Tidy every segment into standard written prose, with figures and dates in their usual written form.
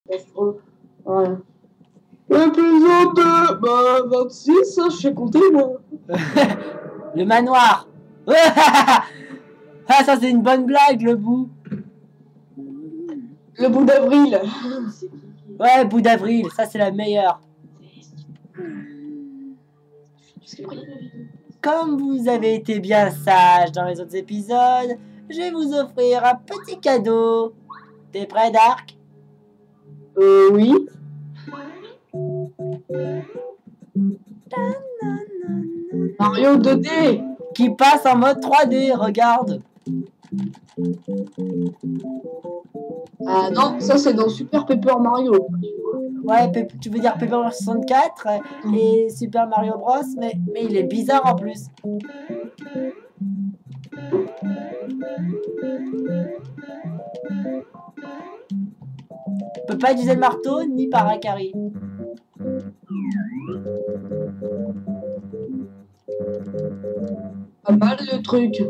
Ouais. Épisode 2, bah 26, hein, je sais compter moi. Le manoir. Ah, ça c'est une bonne blague, le bout. Le bout d'avril. Ouais, bout d'avril, ça c'est la meilleure. Comme vous avez été bien sage dans les autres épisodes, je vais vous offrir un petit cadeau. T'es prêt, Dark? Oui. Mario 2D. Qui passe en mode 3D, regarde. Ah non, ça c'est dans Super Paper Mario. Ouais, tu veux dire Paper Mario 64 et Super Mario Bros, mais il est bizarre en plus. On peut pas utiliser le marteau ni Paracari. Pas mal le truc.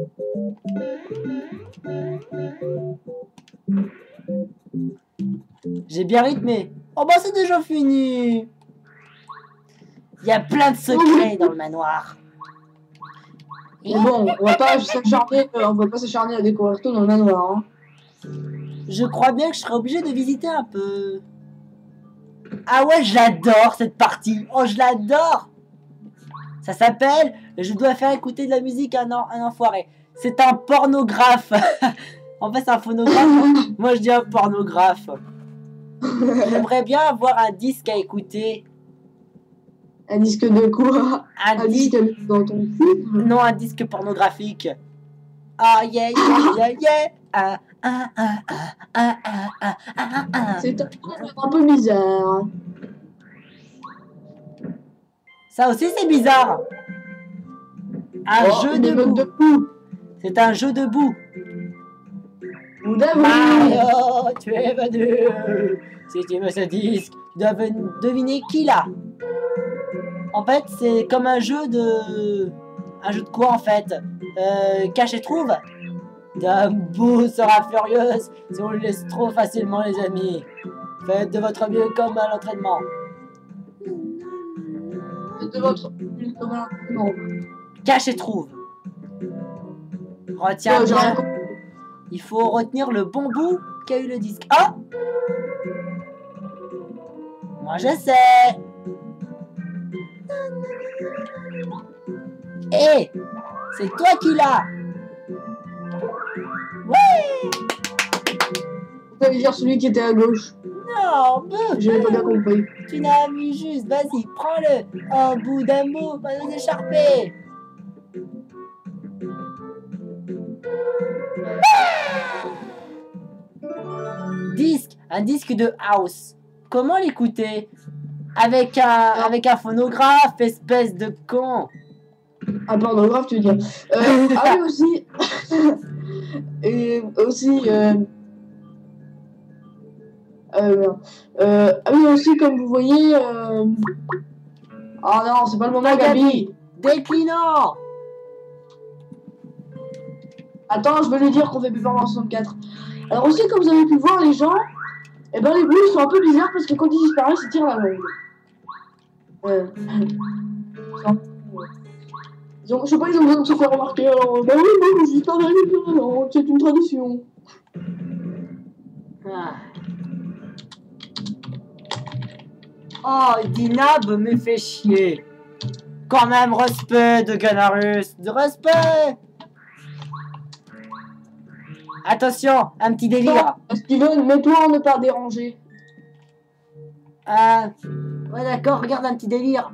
J'ai bien rythmé. Oh bah c'est déjà fini. Il y a plein de secrets dans le manoir. Mais bon, on va pas s'acharner à découvrir tout dans le manoir. Hein. Je crois bien que je serais obligé de visiter un peu. Ah ouais, j'adore cette partie. Oh, je l'adore. Ça s'appelle « Je dois faire écouter de la musique à un enfoiré ». C'est un pornographe. En fait, c'est un phonographe. Moi, je dis un pornographe. J'aimerais bien avoir un disque à écouter. Un disque de quoi? Un disque dans ton cul? Non, un disque pornographique. Ah, yeah, yeah, yeah, yeah. Ah, ah, ah, ah, ah, ah, ah, ah. C'est un peu bizarre. Ça aussi, c'est bizarre. Un jeu debout. C'est un jeu debout. Mario, tu es venu. Si tu veux ce disque, tu dois deviner qui l'a. En fait, c'est comme un jeu de... Un jeu de quoi, en fait? Cache et trouve. Dumbo sera furieuse si on le laisse trop facilement, les amis. Faites de votre mieux comme à l'entraînement. Faites de votre mieux comme à l'entraînement. Cache et trouve. Retiens bien. Il faut retenir le bon bout qu'a eu le disque. Oh! Moi je sais. Hé! C'est toi qui l'as. Ouais! Pourquoi dire celui qui était à gauche? Non, j'avais pas bien compris. Tu n'as mis juste, vas-y, prends-le. Oh, bout d'un mot, va nous écharper. Disque, un disque de house. Comment l'écouter? Avec un phonographe, espèce de con. Un pornographe, tu veux dire. Ah oui, aussi. Et aussi. Ah oui, aussi, comme vous voyez. Ah non, c'est pas le moment, Gabi. Déclinant. Attends, je vais lui dire qu'on fait Paper Mario 64. Alors aussi, comme vous avez pu voir, les gens, eh ben les bruits sont un peu bizarres parce que quand ils disparaissent, ils tirent la langue. Je sais pas, ils ont besoin de se faire remarquer. Alors, bah oui, moi, je disparais, c'est une tradition. Ah. Oh, Dinab me fait chier. Quand même, respect de Ganarus. De respect. Attention, un petit délire. Steven, mets-toi en ne pas déranger. Ouais, d'accord, regarde un petit délire.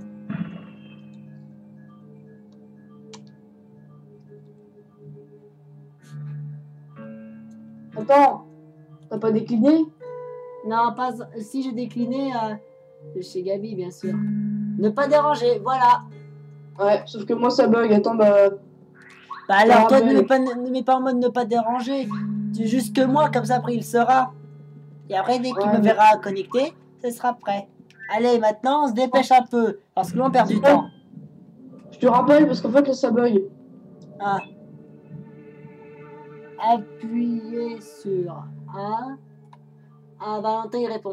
Attends, t'as pas décliné? Non, pas... Si j'ai décliné de chez Gabi, bien sûr. Ne pas déranger, voilà. Ouais, sauf que moi ça bug, attends, bah... Bah alors, toi, ne mets pas en mode ne pas déranger. C'est juste que moi, comme ça, après, il sera. Et après, dès qu'il me verra connecté, ce sera prêt. Allez, maintenant, on se dépêche un peu, parce que là, on perd du temps. Je te rappelle, parce qu'en fait, là, ça bug. Ah. Appuyez sur A. Ah, Valentin, il répond.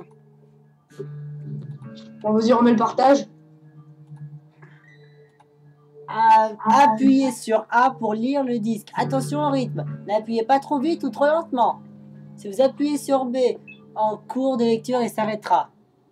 Bon, vas-y, remets le partage. Appuyez sur A pour lire le disque. Attention au rythme. N'appuyez pas trop vite ou trop lentement. Si vous appuyez sur B en cours de lecture, il s'arrêtera.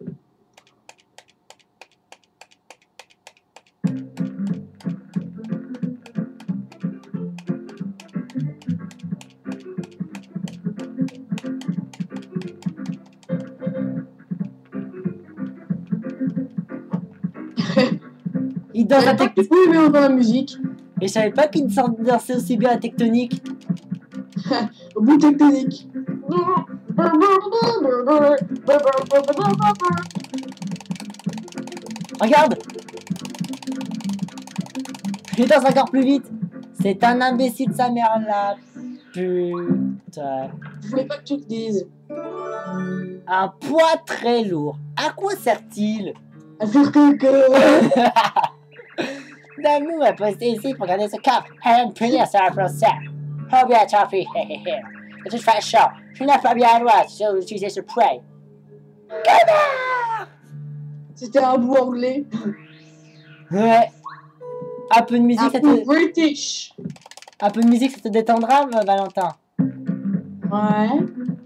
Il danse la technique. Oui, mais on entend la musique. Et je savais pas qu'il dansait aussi bien la tectonique. Au bout tectonique. Regarde. Il danse encore plus vite. C'est un imbécile de sa mère là. Putain. Je voulais pas que tu te dises. Un poids très lourd. À quoi sert-il? À faire que. Damu a posté ici pour garder ce coffre. Elle punir sur un procès. Oh bien, Toffee. De toute façon, je n'ai pas bien le droit d'utiliser ce prêt. Connard! C'était un bout anglais. Ouais. Un peu de musique, Un ça bout te... british. Un peu de musique, ça te détendra, Valentin. Ouais.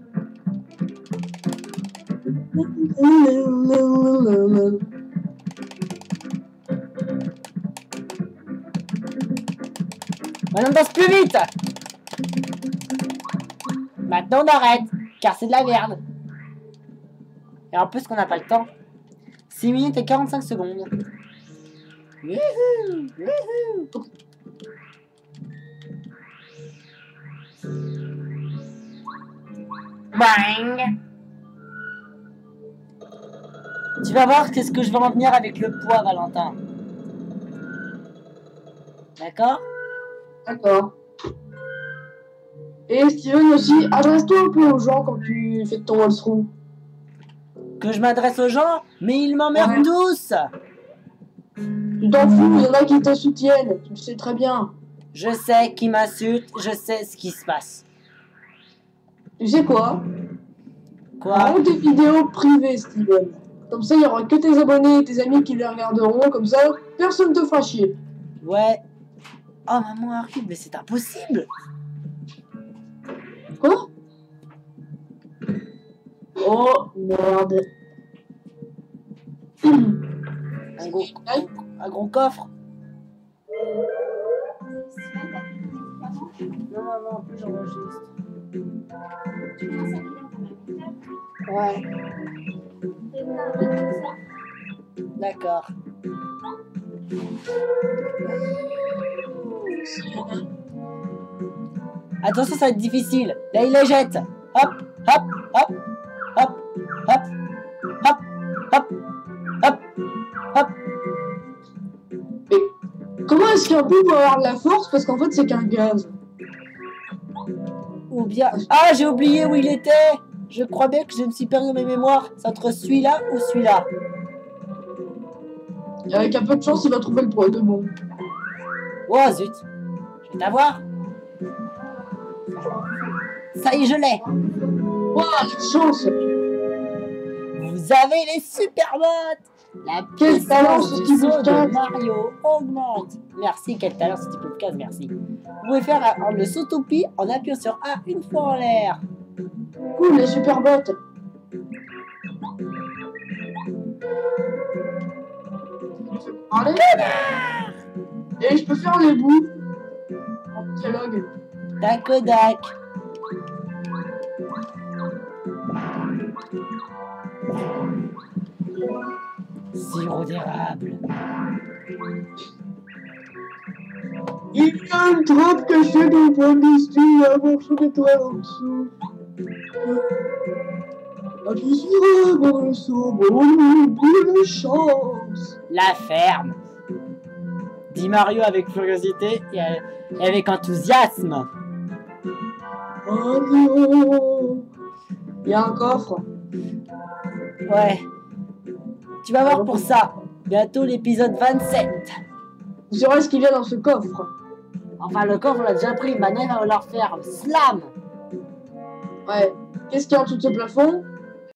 Maintenant, danse plus vite! Maintenant, on arrête, car c'est de la merde. Et en plus, qu'on n'a pas le temps. 6 minutes et 45 secondes. Wouhou! Wouhou! Bang! Tu vas voir qu'est-ce que je vais en venir avec le poids, Valentin. D'accord? D'accord. Et Steven aussi, adresse-toi un peu aux gens quand tu fais ton walkthrough. Que je m'adresse aux gens, mais ils m'emmerdent Ouais. tous! Tu t'en fous, il y en a qui te soutiennent, tu le sais très bien. Je sais qui m'insulte, je sais ce qui se passe. Tu sais quoi? Quoi? Arrête tes vidéos privées, Steven. Comme ça, il n'y aura que tes abonnés et tes amis qui les regarderont, comme ça, personne te fera chier. Ouais. Oh, maman arrive, mais c'est impossible! Quoi? Oh, merde. Un gros coffre. Non, maman, en plus j'enregistre. Ouais. D'accord. Attention, ça va être difficile. Là, il les jette. Hop, hop, hop, hop, hop, hop, hop, hop, hop. Mais comment est-ce qu'un bout peut avoir de la force? Parce qu'en fait, c'est qu'un gaz. Ou bien... Ah, j'ai oublié où il était. Je crois bien que je me suis perdu mes mémoires. C'est entre celui-là ou celui-là. Et avec un peu de chance, il va trouver le poids de bon. Oh, zut. Je vais t'avoir. Ça y est, je l'ai. Waouh, la chance! Vous avez les super bottes. La Quel talent, puissance ce du type saut de de case. Mario augmente. Merci, quel talent ce type de case, merci. Vous pouvez faire le sautopie en appuyant sur A une fois en l'air. Cool, les super bottes. Allez. Et je peux faire les bouts en dialogue. Tac-o-dac. Sirop d'érable. Il y a une trappe cachée dans le point de style, un morceau d'étoile en dessous. Appuie sur dans le sombre, on oublie la chance. La ferme. Dit Mario avec curiosité et avec enthousiasme. Oh non. Il y a un coffre. Ouais. Tu vas voir pour ça. Bientôt l'épisode 27. Vous saurez ce qu'il y a dans ce coffre. Enfin, le coffre, on l'a déjà pris. Maintenant, il va falloir faire slam. Ouais. Qu'est-ce qu'il y a en dessous de ce plafond?